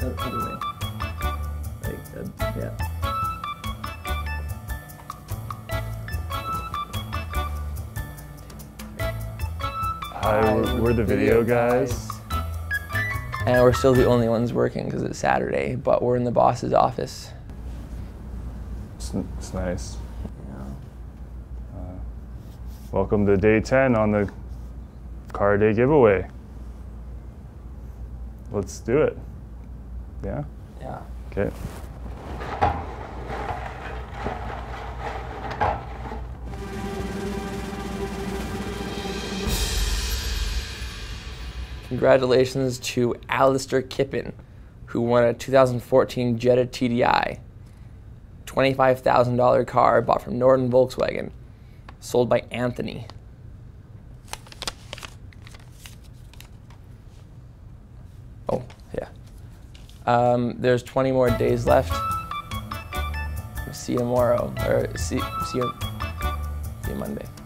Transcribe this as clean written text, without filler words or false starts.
Other way. Yeah. Hi, we're the video guys. And we're still the only ones working because it's Saturday, but we're in the boss's office. It's nice. Welcome to day 10 on the car day giveaway. Let's do it. Yeah? Yeah. Okay. Congratulations to Alistair Kippen, who won a 2014 Jetta TDI. $25,000 car bought from Norton Volkswagen, sold by Anthony. Oh, yeah. There's 20 more days left. See you tomorrow, or see you Monday.